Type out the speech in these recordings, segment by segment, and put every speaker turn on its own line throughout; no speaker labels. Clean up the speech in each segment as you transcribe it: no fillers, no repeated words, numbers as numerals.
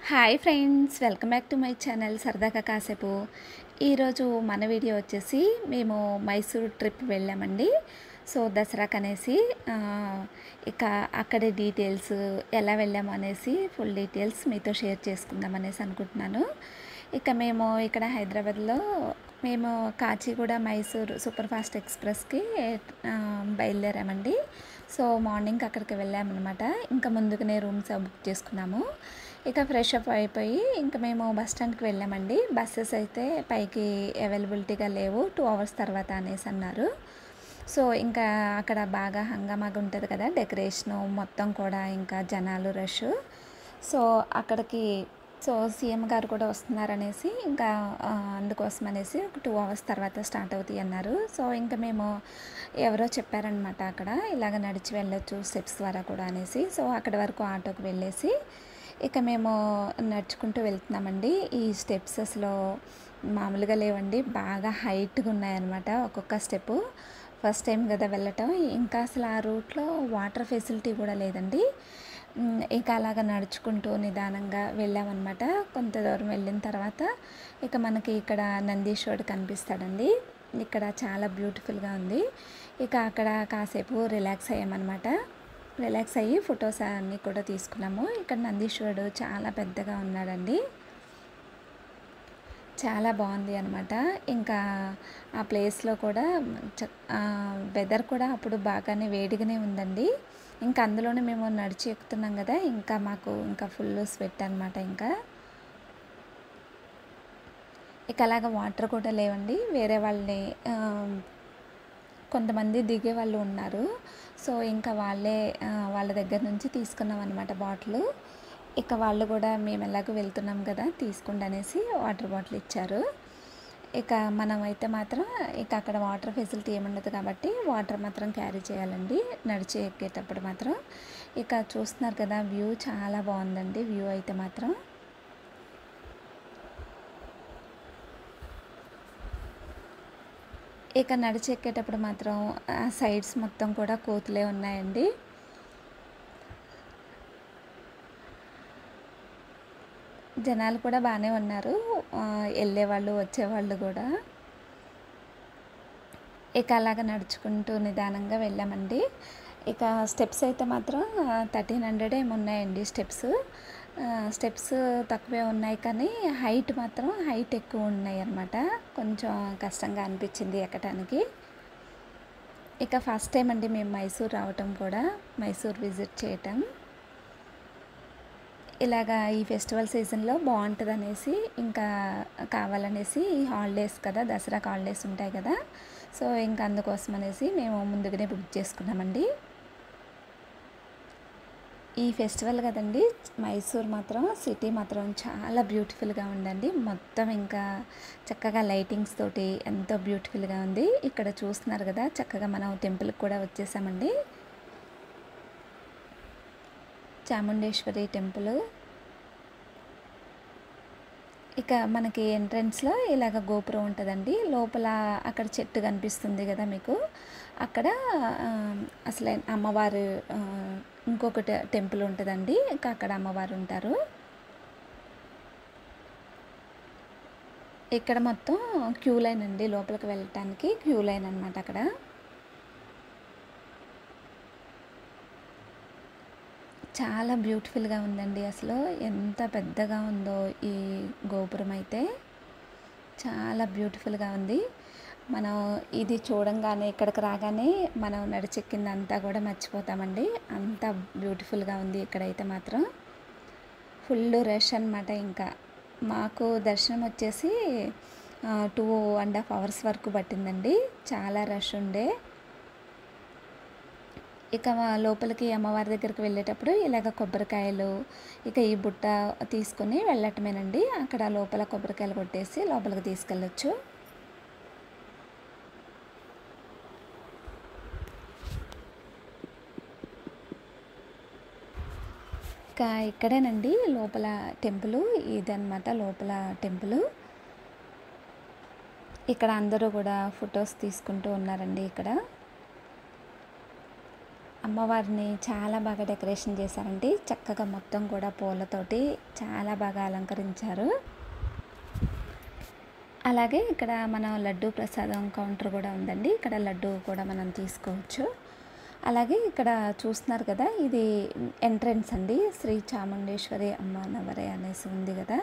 Hi friends, welcome back to my channel సరదాగా కాసేపు. ఈరోజు మన వీడియో వచ్చేసి మేము మైసూర్ ట్రిప్ వెళ్ళామండి. సో దసరాకనేసి ఇక అక్కడి డీటెయిల్స్ ఎలా వెళ్ళాము అనేసి ఫుల్ డీటెయిల్స్ మీతో షేర్ చేసుకుందాం అనేసి అనుకుంటున్నాను. ఇక మేము ఇక్కడ హైదరాబాద్లో మేము కాచిగూడ మైసూర్ సూపర్ ఫాస్ట్ ఎక్స్ప్రెస్కి బయలుదేరామండి. సో మార్నింగ్ అక్కడికి వెళ్ళామన్నమాట. ఇంకా ముందుగానే రూమ్స్ బుక్ చేసుకున్నాము. ఇక ఫ్రెష్ అప్ అయిపోయి ఇంకా మేము బస్ స్టాండ్కి వెళ్ళామండి. బస్సెస్ అయితే పైకి అవైలబిలిటీగా లేవు, 2 అవర్స్ తర్వాత అనేసి అన్నారు. సో ఇంకా అక్కడ బాగా హంగామాగా ఉంటుంది కదా, డెకరేషను మొత్తం కూడా, ఇంకా జనాలు రష్. సో అక్కడికి సీఎం గారు కూడా వస్తున్నారనేసి ఇంకా అందుకోసం అనేసి ఒక 2 అవర్స్ తర్వాత స్టార్ట్ అవుతాయి అన్నారు. సో ఇంకా మేము ఎవరో చెప్పారనమాట అక్కడ ఇలాగ నడిచి వెళ్ళొచ్చు స్టెప్స్ ద్వారా కూడా అనేసి. సో అక్కడి వరకు ఆటోకి వెళ్ళేసి ఇక మేము నడుచుకుంటూ వెళ్తున్నామండి. ఈ స్టెప్స్ అసలు మామూలుగా లేవండి, బాగా హైట్గా ఉన్నాయన్నమాట ఒక్కొక్క స్టెప్పు. ఫస్ట్ టైం కదా వెళ్ళటం. ఇంకా అసలు ఆ రూట్లో వాటర్ ఫెసిలిటీ కూడా లేదండి. ఇక అలాగ నడుచుకుంటూ నిదానంగా వెళ్ళామన్నమాట. కొంత దూరం వెళ్ళిన తర్వాత ఇక మనకి ఇక్కడ నందీశ్వరుడు కనిపిస్తాడండి. ఇక్కడ చాలా బ్యూటిఫుల్గా ఉంది. ఇక అక్కడ కాసేపు రిలాక్స్ అయ్యామన్నమాట. రిలాక్స్ అయ్యి ఫొటోస్ అన్నీ కూడా తీసుకున్నాము. ఇక్కడ నందీశ్వరుడు చాలా పెద్దగా ఉన్నాడండి, చాలా బాగుంది అనమాట. ఇంకా ఆ ప్లేస్లో కూడా వెదర్ కూడా అప్పుడు బాగానే వేడిగానే ఉందండి. ఇంకా అందులోనే మేము నడిచి ఎక్కుతున్నాం కదా, ఇంకా మాకు ఇంకా ఫుల్ స్వెట్ అనమాట. ఇక అలాగ వాటర్ కూడా లేవండి. వేరే వాళ్ళని కొంతమంది దిగే వాళ్ళు ఉన్నారు. సో ఇంకా వాళ్ళ దగ్గర నుంచి తీసుకున్నాం అనమాట బాటిల్. ఇక వాళ్ళు కూడా మేము ఎలాగో వెళ్తున్నాం కదా తీసుకోండి అనేసి వాటర్ బాటిల్ ఇచ్చారు. ఇక మనం అయితే మాత్రం ఇక అక్కడ వాటర్ ఫెసిలిటీ ఏముండదు కాబట్టి వాటర్ మాత్రం క్యారీ చేయాలండి నడిచి ఎక్కేటప్పుడు మాత్రం. ఇక చూస్తున్నారు కదా, వ్యూ చాలా బాగుందండి. వ్యూ అయితే మాత్రం ఇక నడిచి ఎక్కేటప్పుడు మాత్రం సైడ్స్ మొత్తం కూడా కోతులే ఉన్నాయండి. జనాలు కూడా బాగానే ఉన్నారు, వెళ్ళేవాళ్ళు వచ్చేవాళ్ళు కూడా. ఇక అలాగ నడుచుకుంటూ నిదానంగా వెళ్ళామండి. ఇక స్టెప్స్ అయితే మాత్రం 1300 ఏమి ఉన్నాయండి స్టెప్స్ తక్కువే ఉన్నాయి, కానీ హైట్ ఎక్కువ ఉన్నాయి అన్నమాట. కొంచెం కష్టంగా అనిపించింది ఎక్కడానికి. ఇక ఫస్ట్ టైం అండి మేము మైసూర్ రావటం కూడా, మైసూర్ విజిట్ చేయటం. ఇలాగా ఈ ఫెస్టివల్ సీజన్లో బాగుంటుంది అనేసి ఇంకా కావాలనేసి, ఈ హాలిడేస్ కదా, దసరాకి హాలిడేస్ ఉంటాయి కదా, సో ఇంకా అందుకోసం అనేసి మేము ముందుగానే బుక్ చేసుకున్నామండి. ఈ ఫెస్టివల్ కదండి, మైసూర్ మాత్రం సిటీ మాత్రం చాలా బ్యూటిఫుల్గా ఉందండి. మొత్తం ఇంకా చక్కగా లైటింగ్స్ తోటి ఎంతో బ్యూటిఫుల్గా ఉంది. ఇక్కడ చూస్తున్నారు కదా, చక్కగా మనం టెంపుల్కి కూడా వచ్చేసామండి. చాముండేశ్వరి టెంపుల్. ఇక మనకి ఎంట్రన్స్లో ఇలాగ గోపురం ఉంటుందండి. లోపల అక్కడ చెట్టు కనిపిస్తుంది కదా మీకు, అక్కడ అసలు అమ్మవారు ఇంకొక టెంపుల్ ఉంటుందండి. ఇంకా అక్కడ అమ్మవారు ఉంటారు. ఇక్కడ మొత్తం క్యూ లైన్ అండి, లోపలికి వెళ్ళటానికి క్యూ లైన్ అనమాట. అక్కడ చాలా బ్యూటిఫుల్గా ఉందండి. అసలు ఎంత పెద్దగా ఉందో ఈ గోపురం అయితే, చాలా బ్యూటిఫుల్గా ఉంది. మనం ఇది చూడంగానే, ఇక్కడికి రాగానే మనం నడిచెక్కిందంతా కూడా మర్చిపోతామండి, అంత బ్యూటిఫుల్గా ఉంది. ఇక్కడైతే మాత్రం ఫుల్ రష్ అనమాట. ఇంకా మాకు దర్శనం వచ్చేసి 2.5 అవర్స్ వరకు పట్టిందండి, చాలా రష్ ఉండే. ఇక లోపలికి అమ్మవారి దగ్గరికి వెళ్ళేటప్పుడు ఇలాగ కొబ్బరికాయలు, ఇక ఈ బుట్ట తీసుకొని వెళ్ళటమేనండి. అక్కడ లోపల కొబ్బరికాయలు కొట్టేసి లోపలికి తీసుకెళ్ళొచ్చు. ఇక ఇక్కడేనండి లోపల టెంపుల్, ఇదన్నమాట లోపల టెంపుల్. ఇక్కడ అందరూ కూడా ఫొటోస్ తీసుకుంటూ ఉన్నారండి. ఇక్కడ అమ్మవారిని చాలా బాగా డెకరేషన్ చేశారండి. చక్కగా మొత్తం కూడా పూలతోటి చాలా బాగా అలంకరించారు. అలాగే ఇక్కడ మనం లడ్డూ ప్రసాదం కౌంటర్ కూడా ఉందండి. ఇక్కడ లడ్డు కూడా మనం తీసుకోవచ్చు. అలాగే ఇక్కడ చూస్తున్నారు కదా, ఇది ఎంట్రన్స్ అండి. శ్రీ చాముండేశ్వరి అమ్మనవరే అనేసి ఉంది కదా,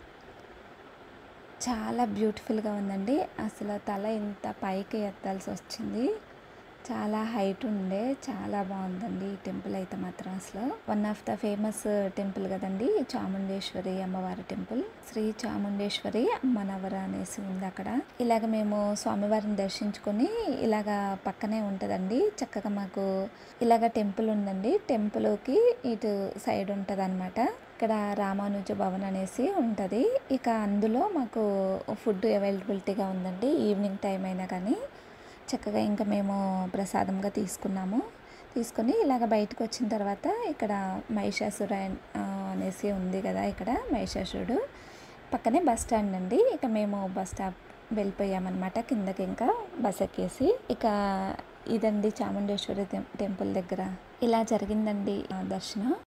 చాలా బ్యూటిఫుల్గా ఉందండి. అసలు తల ఇంత పైకి ఎత్తాల్సి వచ్చింది. చాలా హైట్ ఉండే చాలా బాగుందండి ఈ టెంపుల్ అయితే మాత్రం. అసలు one of the famous temple కదండి చాముండేశ్వరి అమ్మవారి టెంపుల్. శ్రీ చాముండేశ్వరి అమ్మనవర అనేసి ఉంది అక్కడ. ఇలాగ మేము స్వామివారిని దర్శించుకొని ఇలాగ పక్కనే ఉంటుందండి. చక్కగా మాకు ఇలాగ టెంపుల్ ఉందండి. టెంపుల్కి ఇటు సైడ్ ఉంటుంది అనమాట. ఇక్కడ రామానుజ భవన్ అనేసి ఉంటుంది. ఇక అందులో మాకు ఫుడ్ అవైలబిలిటీగా ఉందండి. ఈవినింగ్ టైం అయినా కానీ చక్కగా ఇంకా మేము ప్రసాదంగా తీసుకొని ఇలాగ బయటకు వచ్చిన తర్వాత ఇక్కడ మహిషాసుర అనేసి ఉంది కదా, ఇక్కడ మహిషాసురుడు పక్కనే బస్ స్టాండ్ అండి. ఇక మేము బస్ స్టాప్ వెళ్ళిపోయామన్నమాట కిందకి, ఇంకా బస్ ఎక్కేసి. ఇక ఇదండి చాముండేశ్వరి టెంపుల్ దగ్గర ఇలా జరిగిందండి దర్శనం.